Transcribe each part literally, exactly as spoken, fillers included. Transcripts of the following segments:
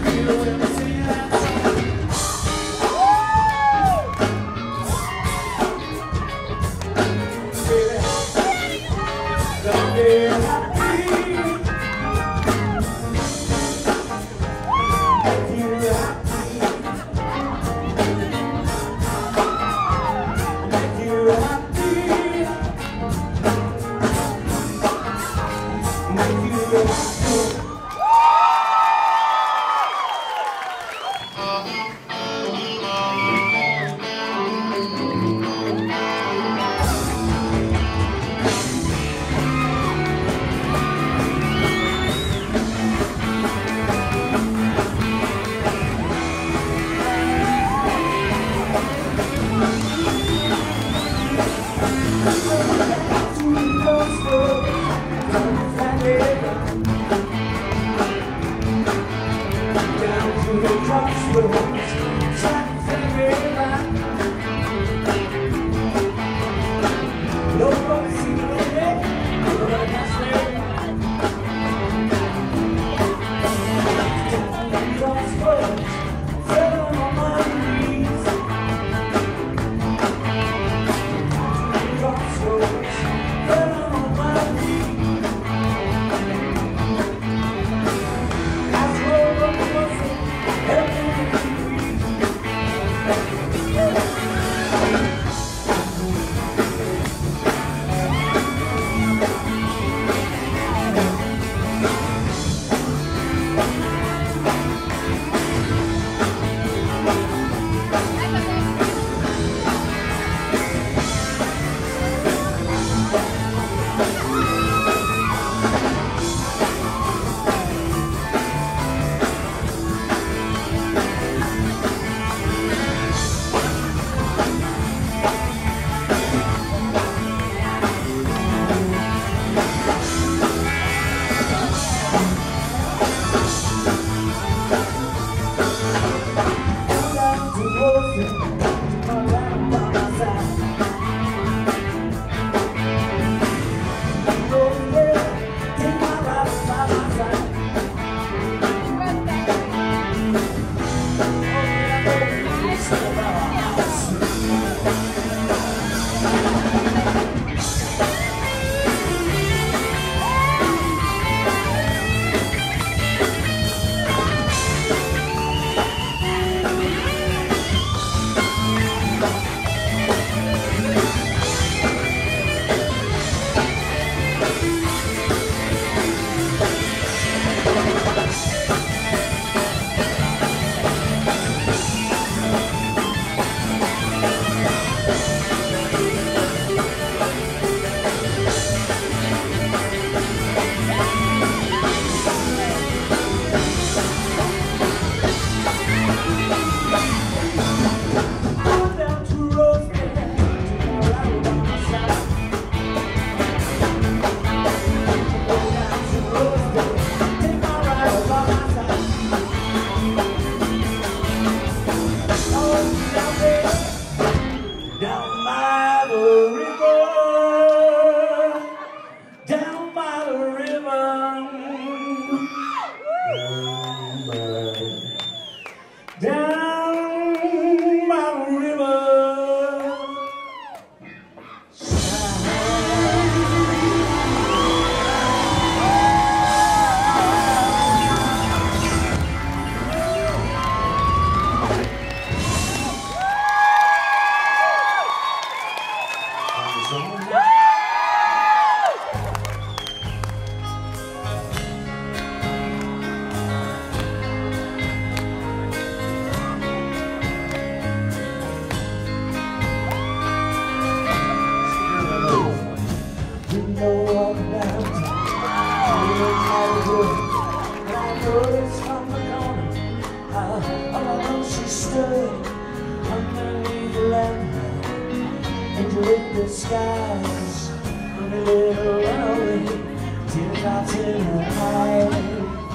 skies, a little runaway, teardrops in her eyes.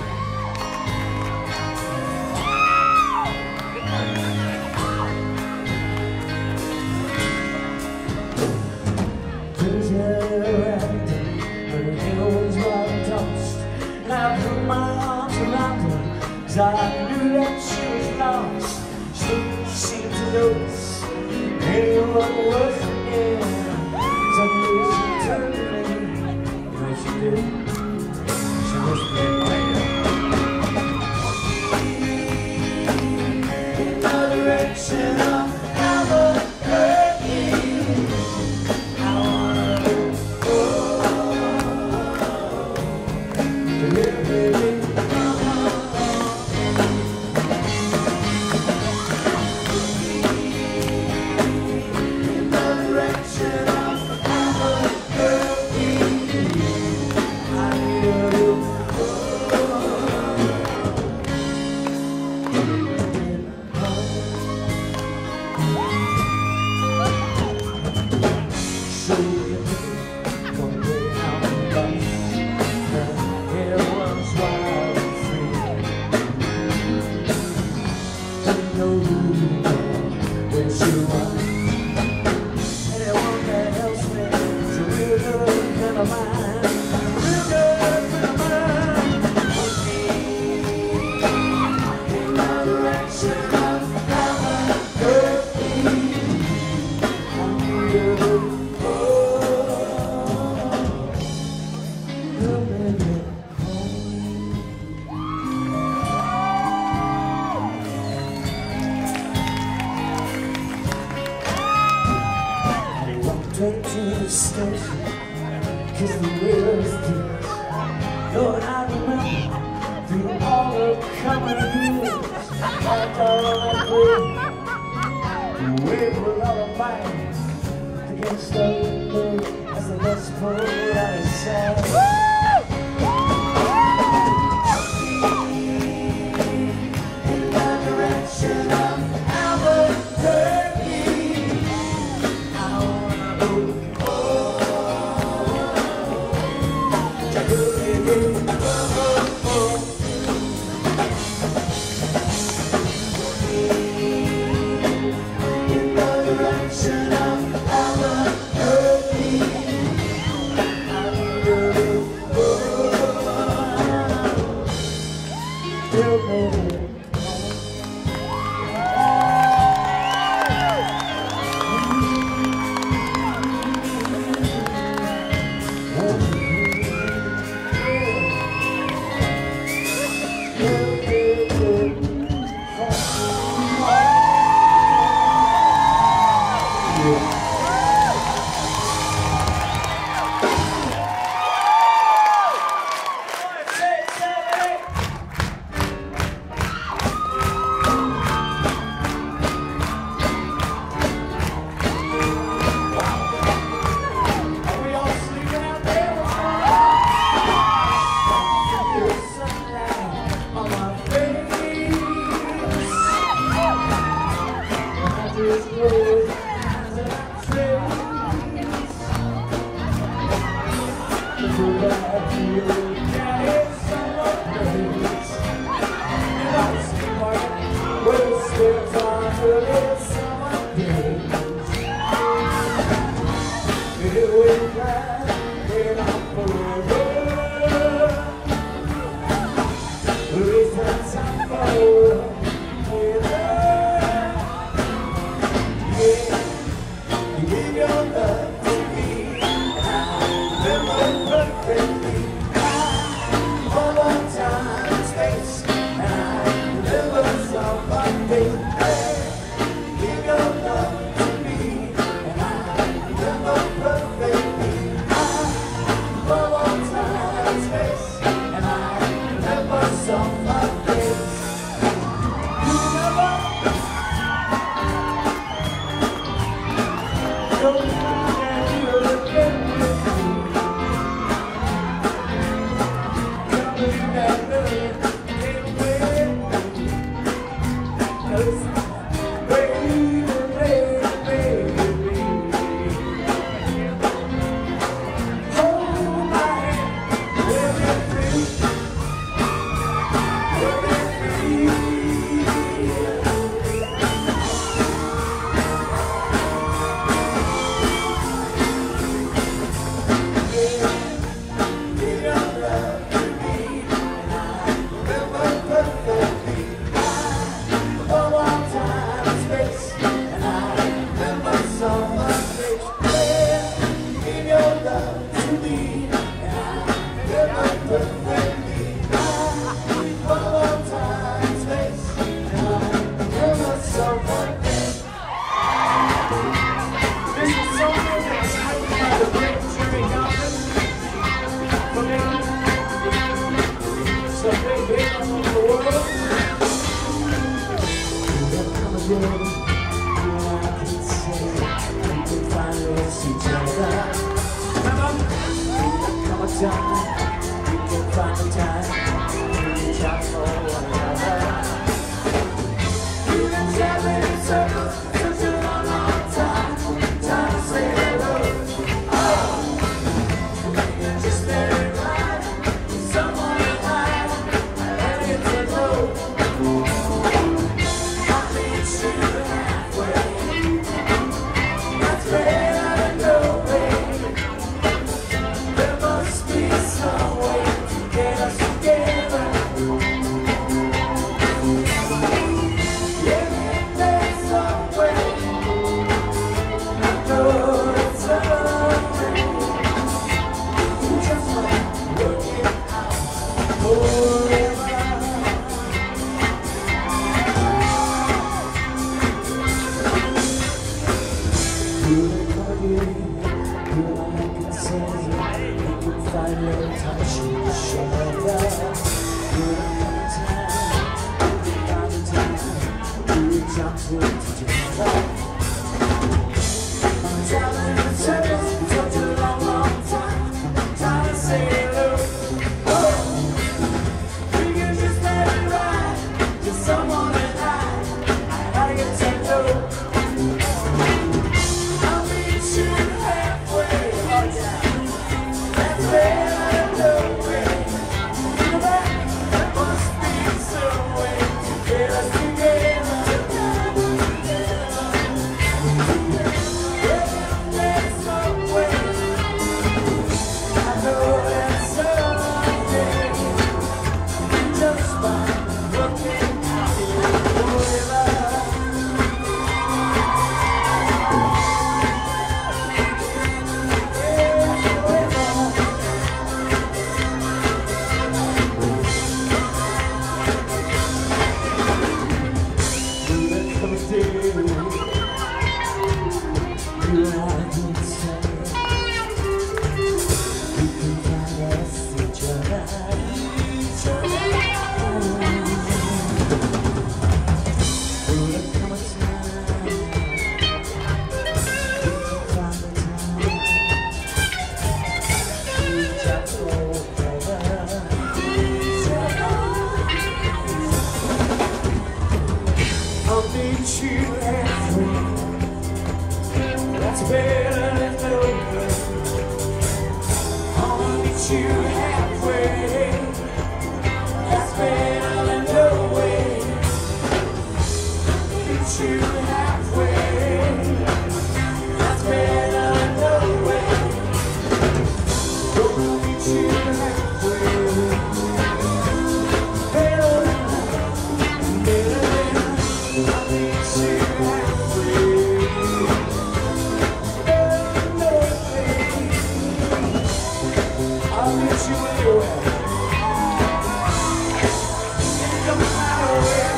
There's her around her hair was white and tossed, and I put my arms around her, 'cause I knew that she was lost. She seemed to notice anyone was near. Suddenly she turned to me. You know she did. She whispered in my ear. In the direction of Albuquerque, I wanna go. To live, baby. To the station, kiss the wheels deep. Lord, I remember through all the coming years, like all that way, the wave was all of mine against the wind as the bus pulled out of sight. In the direction of Albuquerque, I wanna go. You and I could say we can find us each other, each other. Will there come a time we can find the time to reach out forever, each other? I'll meet you halfway. That's better than no way. I'll meet you halfway. That's better than no way. Meet you halfway. That's better than no way. Gonna meet you halfway. Better than, better than. I'll meet you halfway. I'll meet you anywhere. It don't matter where.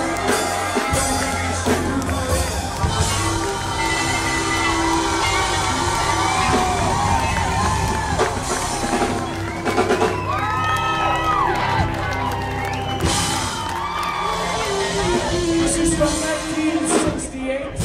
This is from nineteen sixty-eight.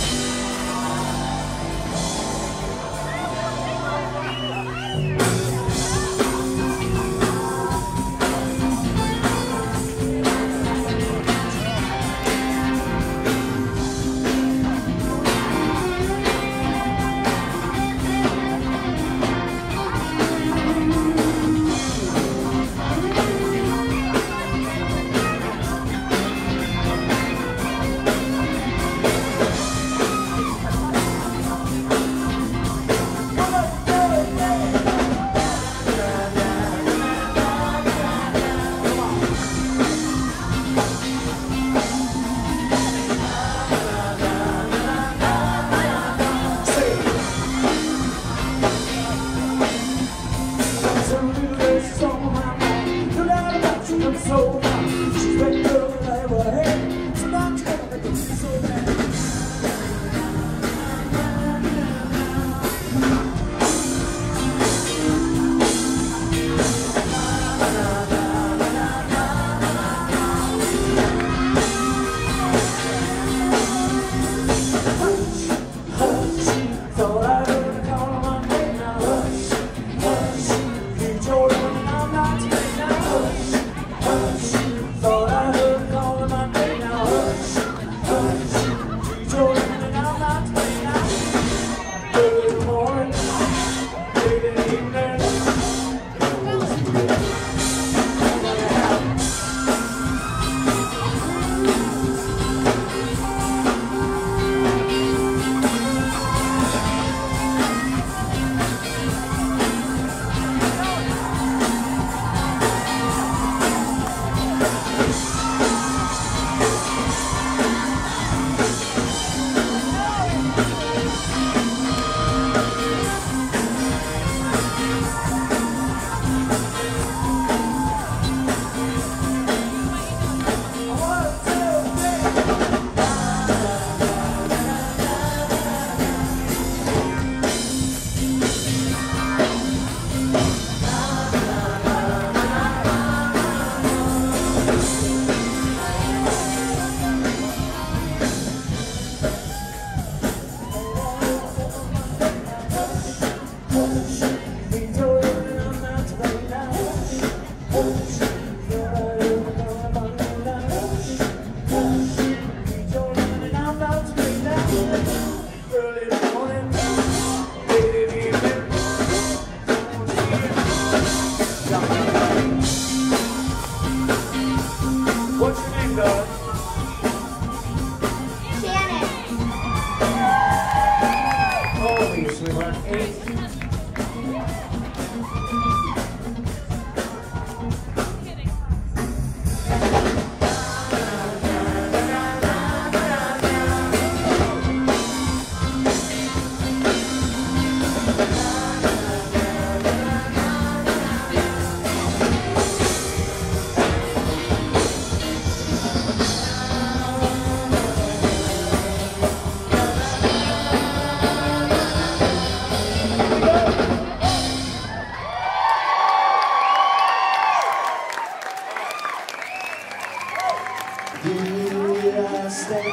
stand,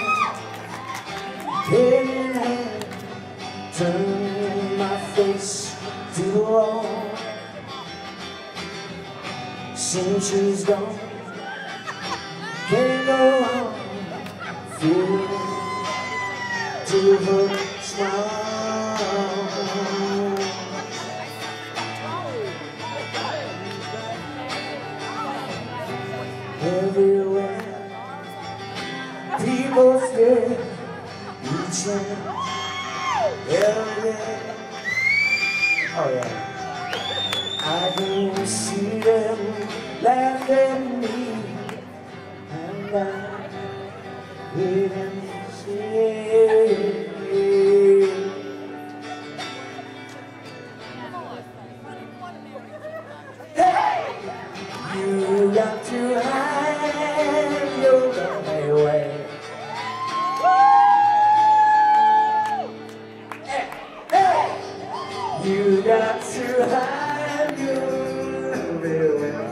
head in hand, turn my face to the wall. Since she's gone, can't go on, feel to her smile. Everywhere people stare, each and every day. Oh yeah, I can see them laugh at me, and I hear them say, you got to hide your lonely way. Hey, hey. You got to hide your lonely way.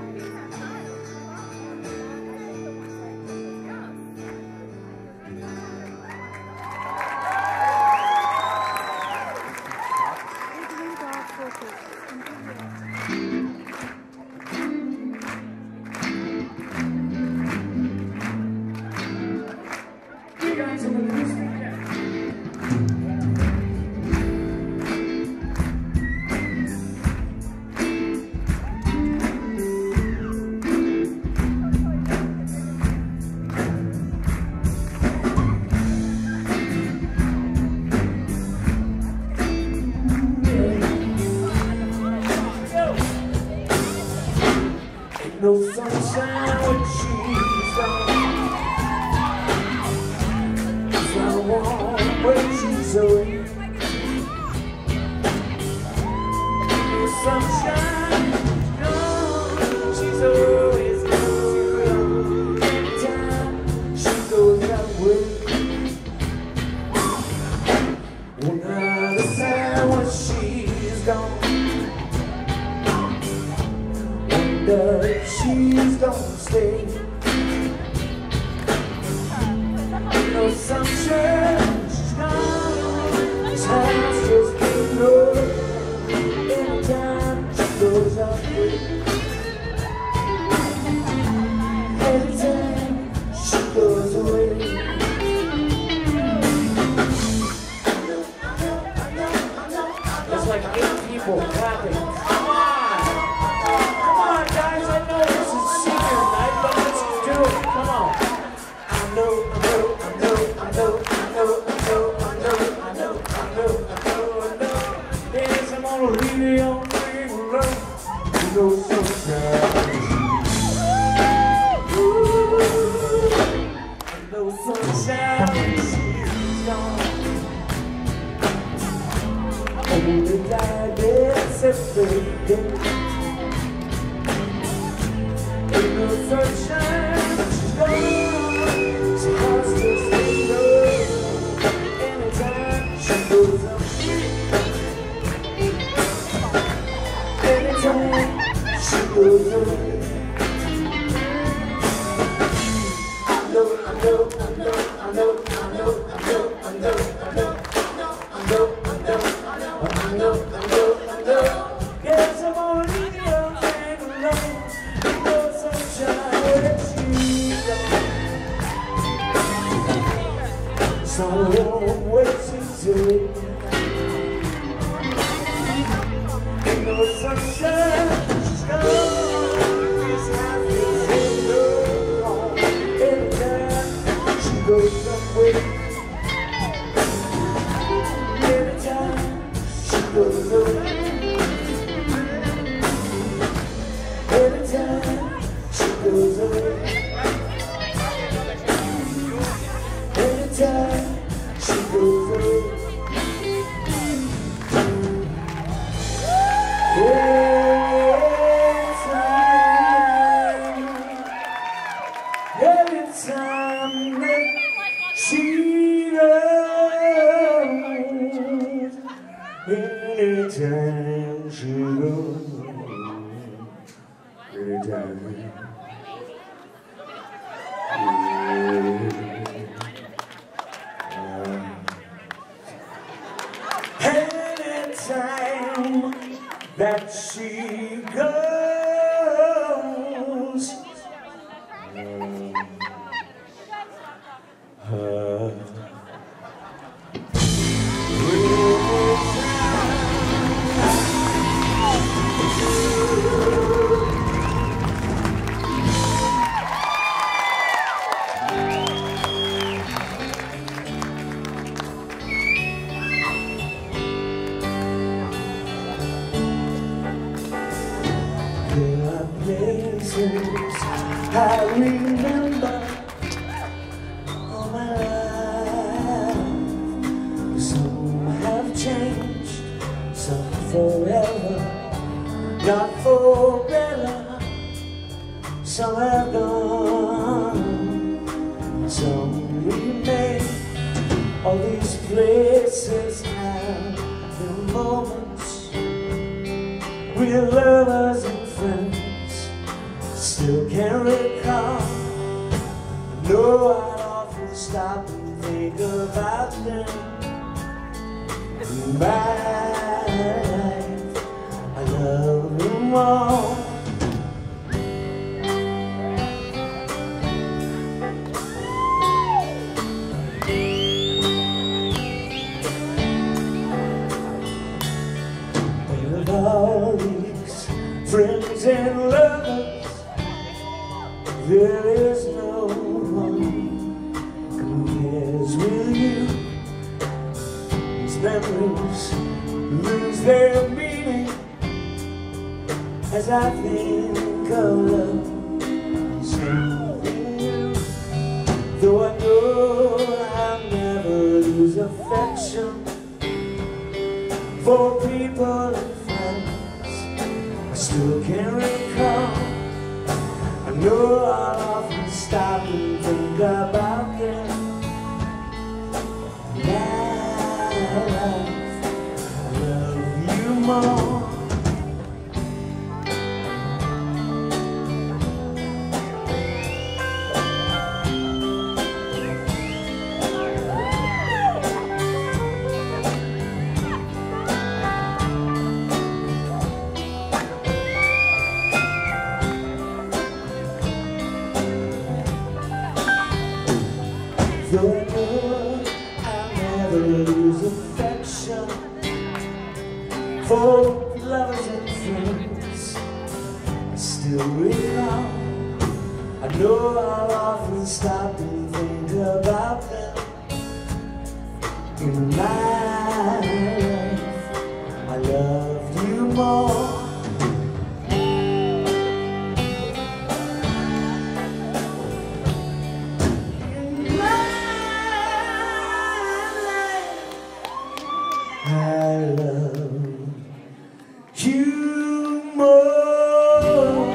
No sunshine when she's gone. It's not warm when she's away. No sunshine, no, she's always too long. Anytime she goes that way. One other time when she's gone. Wonder she's gonna stay. No sunshine, she's gone. This house just can't go. Anytime she goes out there, anytime she goes away. There's like eight people clapping. No sunshine, no sunshine, she's gone. Only like this every day. Ain't no sunshine, she's gone. She has to stay low. Anytime she goes up, anytime she goes away. I know, I know, I know, I know, I know, I know, I know, I know, I know, I know, I know, I know, I know, I know. Yes, I'm gonna leave you hang alone. No sunshine when she's gone. Someone waiting to it. Ain't no sunshine. Goes away. Anytime she goes away. Anytime she goes away. Anytime she goes away. Every time that she goes, anytime she goes, anytime. Yeah. that she goes. Her there are places I remember all my life. Some have changed, some forever, not for better. Some have gone, some remain. All these places have their moments with lovers and friends. Still can't recall. I know I'd often stop and think about them. In my life, I love them all. With all these friends and lovers, there is no one compares with you. These memories lose their meaning as I think of love, something new. Though I know I'll never lose affection for people and friends I still can't recall. I know I'll often stop and think about them. My life, I love you more. Though I know I'll never lose affection for lovers and friends I still recall. I know I'll often stop and think about them. In my life, I love you more. I love you more.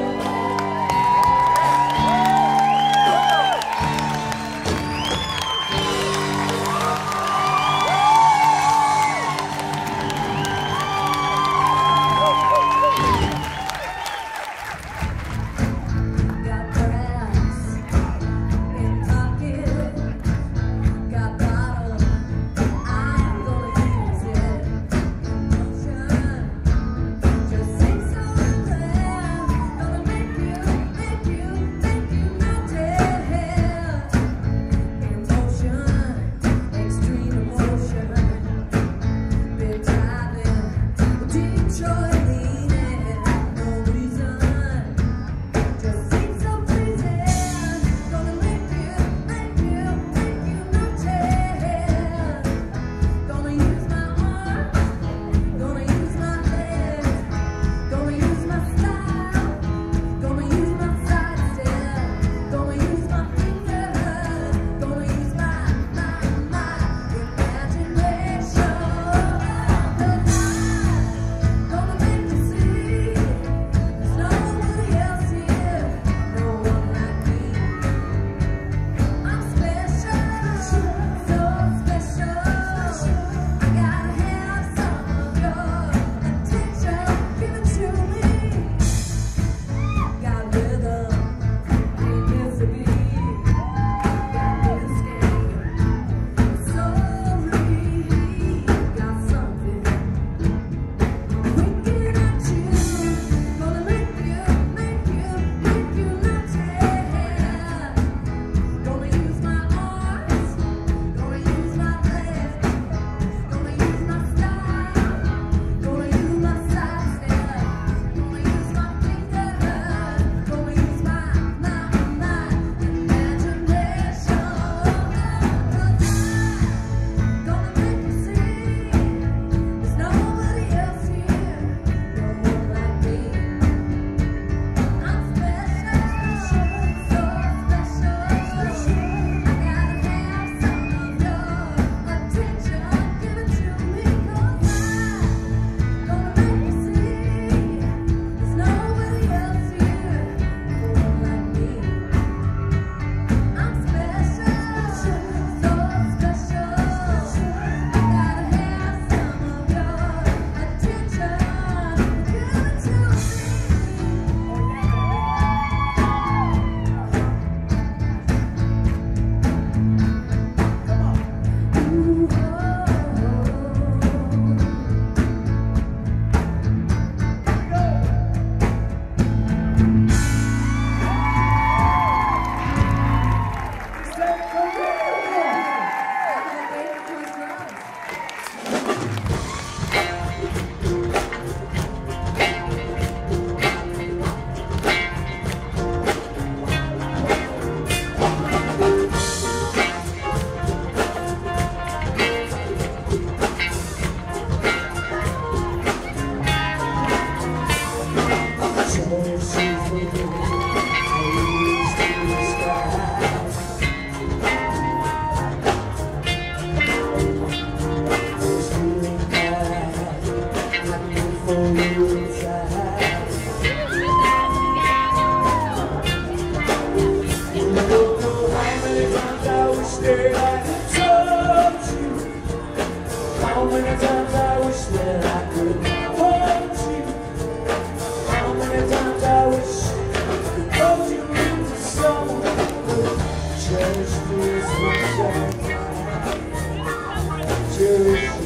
day I told you how many times I wish that I could hold you. How many times I wish I could hold you into someone who cherish this one. Cherish you.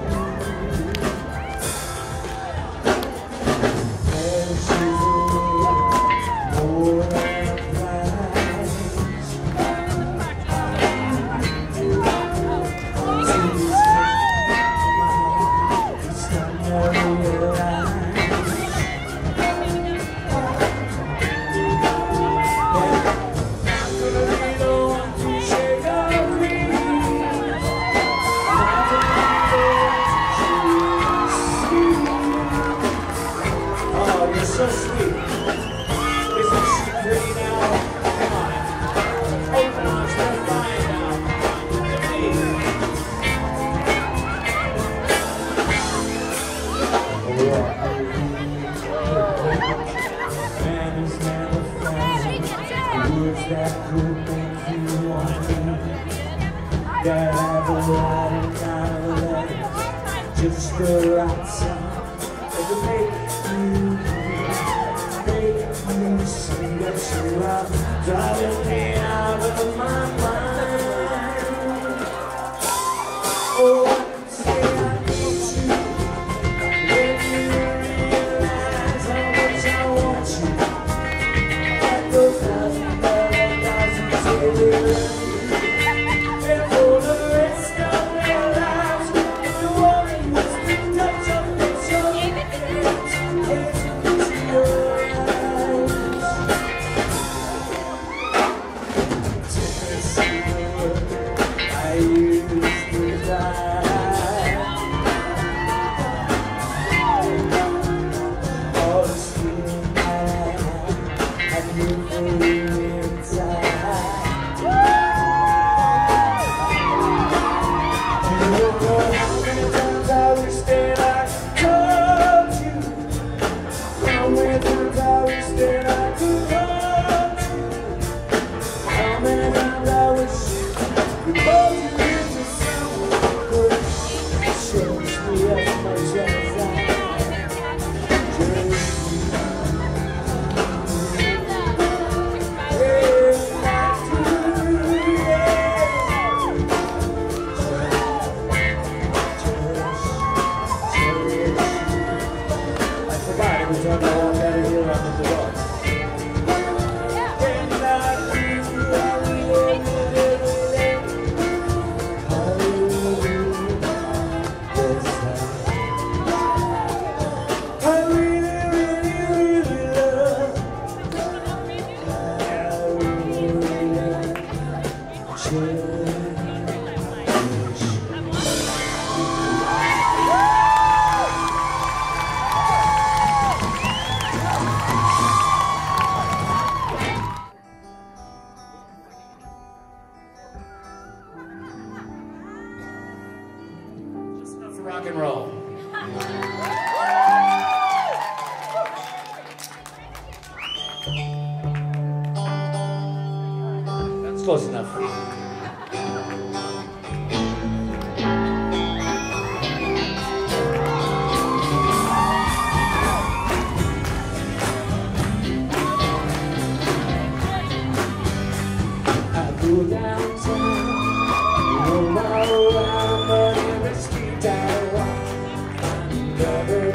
So sweet. Isn't she pretty now? Come on. Open arms, they're flying now. Man is never found words that could make you want me. Gotta have a lot of kind of letters, just the right sound to make you. You see that you are driving me out of my mind. Oh, I can say I need you when you realize how much I want you. Like those thousand dollar thousands every night. And for the rest of their lives, the one who's the touch of this young hands, it's your rock and roll. That's close enough. I go downtown, roll my around, but in the street I walk.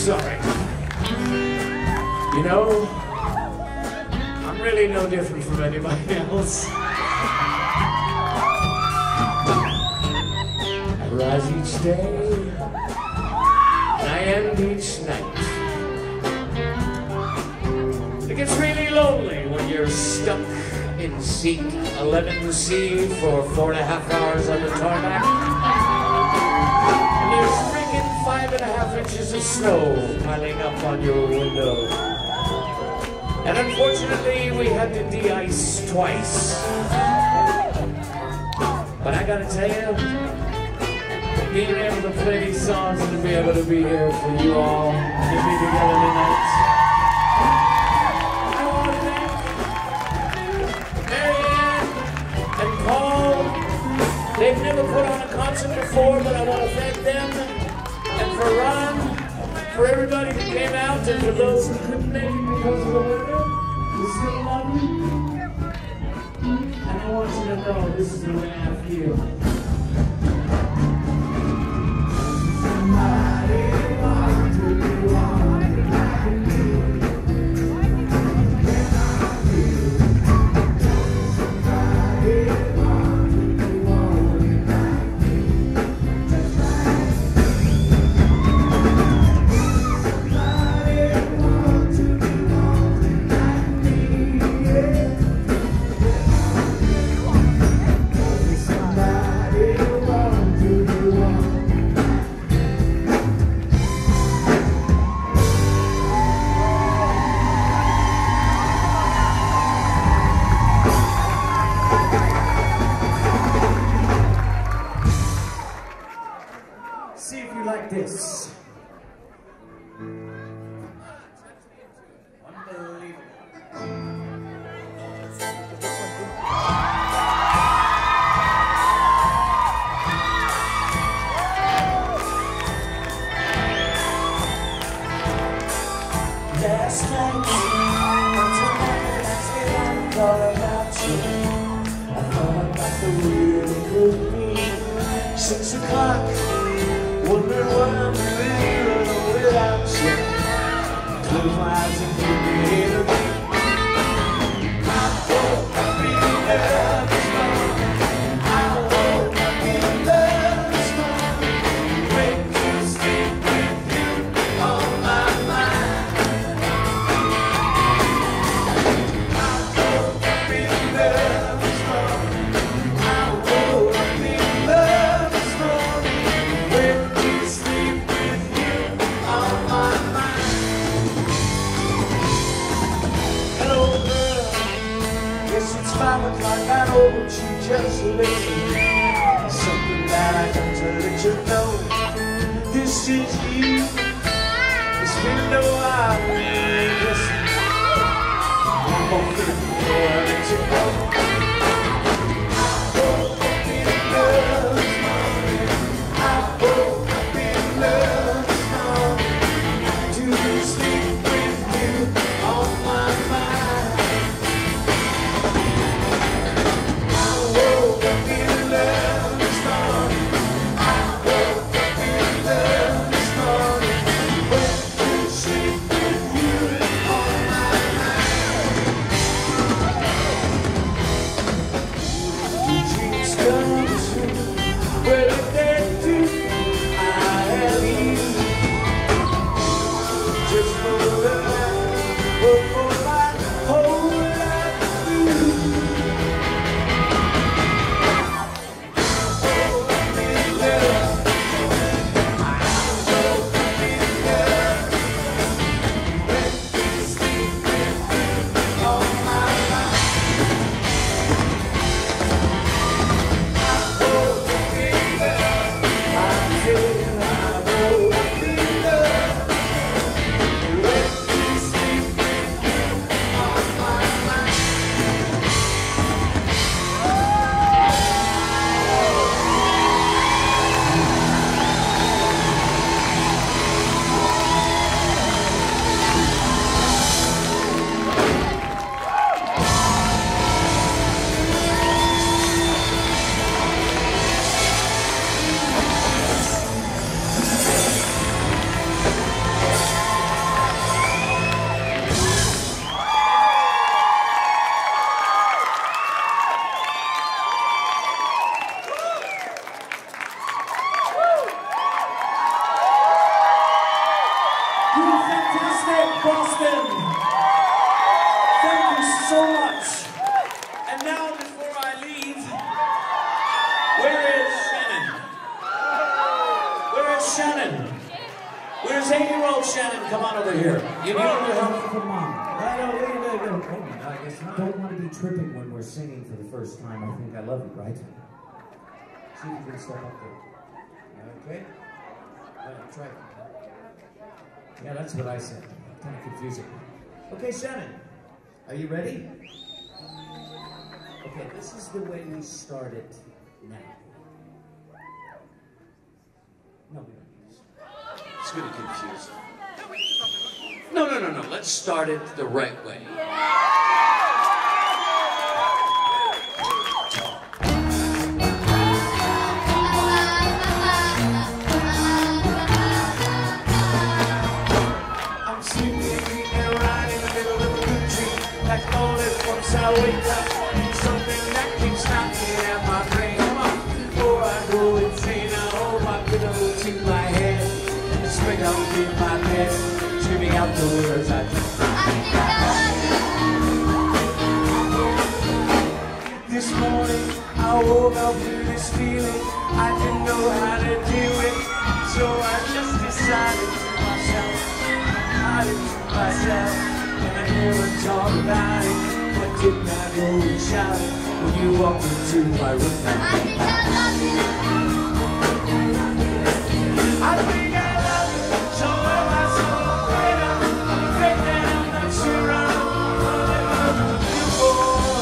sorry. You know, I'm really no different from anybody else. I rise each day, and I end each night. It gets really lonely when you're stuck in seat eleven C for four and a half hours on the tarmac. And there's freaking five and a half inches of snow piling up on your window. And unfortunately, we had to de-ice twice. But I gotta tell you, being able to play these songs and to be able to be here for you all, to be together tonight. I want to thank Marianne and Paul. They've never put on a concert before, but I want to thank them. And for Ron, for everybody that came out, and for those who couldn't make it because of the weather, we still love you. And I want you to know this is the way I feel. See if you like this. Unbelievable. Last night, I thought about you. I thought about the way it could be. Six o'clock. Wondering what I'm doing without you. Close my eyes and give me a beat. I woke up in love this morning. I woke up in love this morning. Went to sleep with you on my mind. I woke up in love this morning. I woke up in love this morning. Went five o'clock, I know what you just listened. Something that I got to let you know. This is you. It's been a while, listen. One more thing before I let you go. I woke up in love this morning. I woke up in love this morning. To sleep with you on my mind. Went to sleep with you. Fantastic, Boston! Thank you so much. And now, before I leave, where is Shannon? Where is Shannon? Where's eight-year-old Shannon? Come on over here. You need a little help from mom. I know, wait a minute, wait a minute. Oh my God, I guess I don't want to be tripping when we're singing for the first time. I think I love you, right? See if you can step up there. Okay? Yeah, try it. Yeah, that's what I said. Kind of confusing. Okay, Shannon, are you ready? Okay, this is the way we start it now. No, we don't need this. It's going to confuse you. No, no, no, no. Let's start it the right way. I'm sleeping and right in the middle of the country. Like all at once I wake up. Something that keeps knocking at my brain. Come on, before I go insane, I hold my pillow to my head and spring out in my bed, screaming out the words I just I think I love you. This morning I woke up with this feeling I didn't know how to do it, so I just decided to myself, I did to myself, and I never talk about it. But didn't I go and shout it when you walked into my room? I think I love you. I think I love you. So am I so afraid of, I'm afraid that I'm not sure I know what I love you for.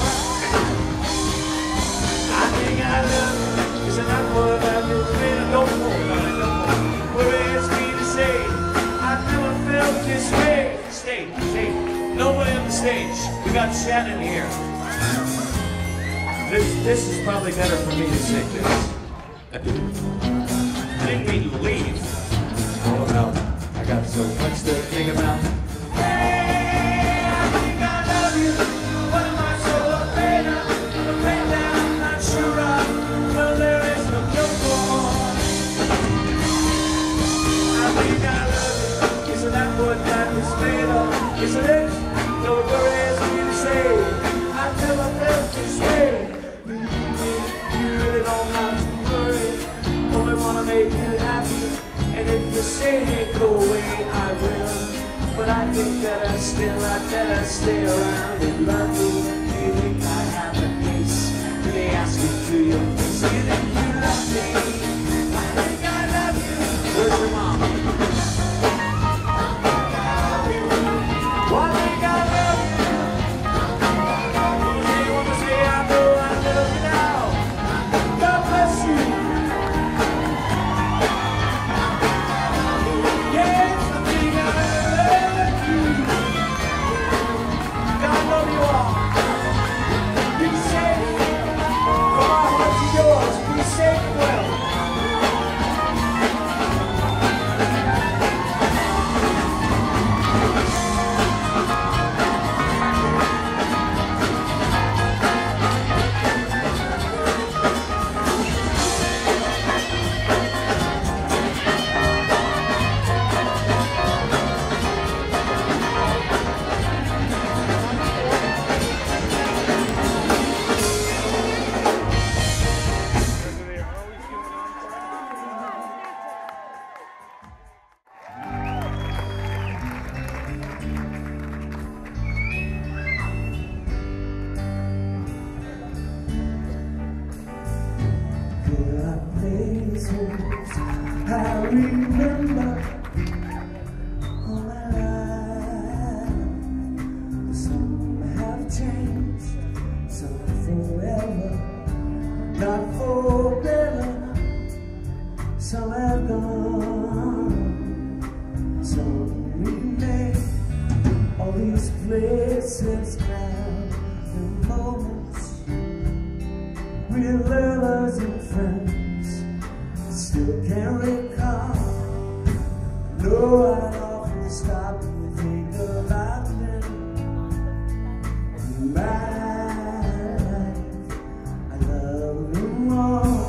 I think I love you. Is it not what I've been afraid of? No more, darling, no more. Whereas me to say, I've never felt this way. Stage, stage. Nobody on the stage. We got Shannon here. This, this is probably better for me to sing this. I didn't mean to leave. Oh no, I got so much to think about. Hey, I think I love you. What am I so afraid of? I'm afraid that I'm not sure of. Well, there is no cure for. I think I love you. Isn't that what life is made of? Isn't it? No worries for you to say, I've never felt this way. You, you really don't have to worry, only want to make you happy. And if you say, hey, go away, I will. But I think that I still, I better stay around and love you. Do you think I have a case? Do they ask you to your face? Do you think you love me? I think I love you. Where's your mom? I remember all my life. Some have changed, some forever, not for better. Some have gone, some remain. All these places have the moments with lovers and friends. Still can't recall. No, I often stop and think about them. In my life, I love them all.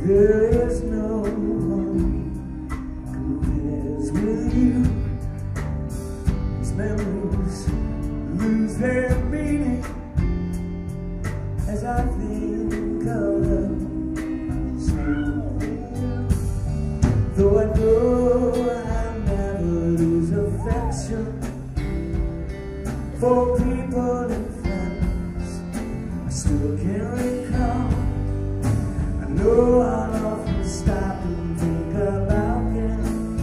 There is no one compares with you. These memories lose their meaning as I think of them. Though I know I'll never lose affection for people and friends I still can't recall. I know I'll often stop and think about them.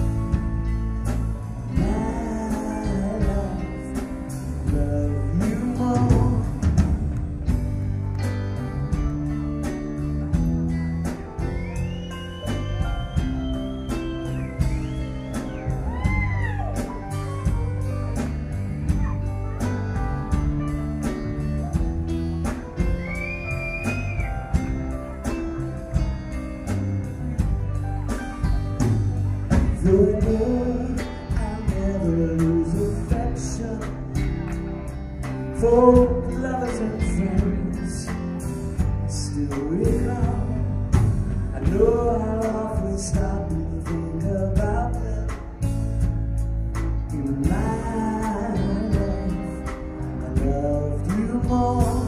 My life, love you more. Though I know I'll never lose affection for lovers and friends I still recall. I know I'll often stop and think about them. In my life, I loved you more.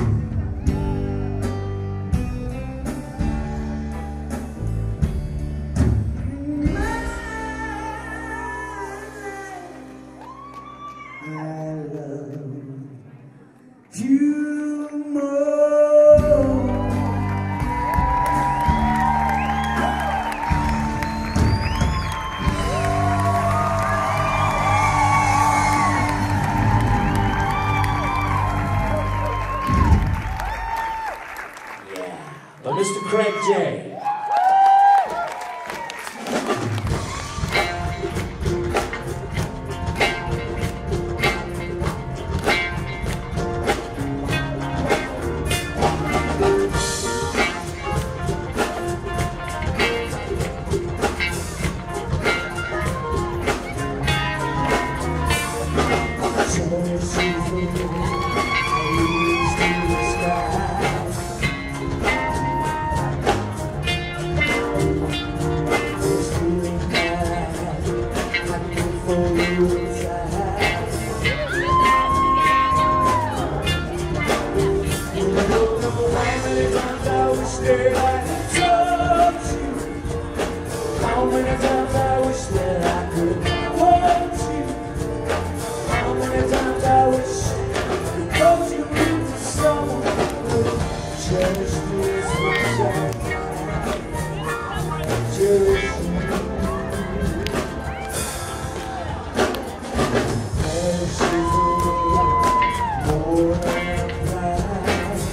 I love you more. Yeah, but Mister Craig J. How many times I wish that I could hold you. How many times I wish I hold you into someone who cherished me as much as I can cherish you. Cherish you more than a prize.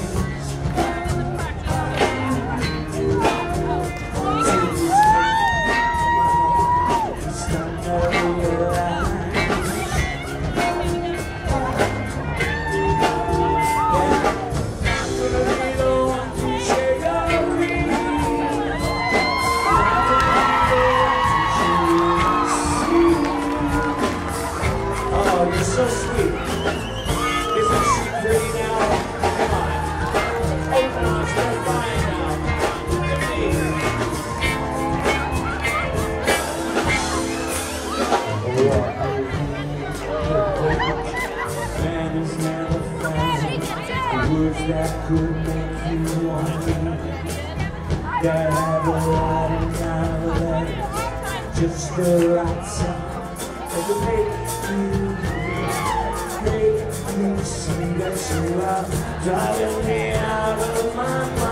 So sweet. Isn't she pretty now? Come on. Open arms, they're fine now. Look at me. Man is never found the words that could make you want me. That have a lot and not a lot. Just the right sound that will make you make me see that you are driving me out of my mind.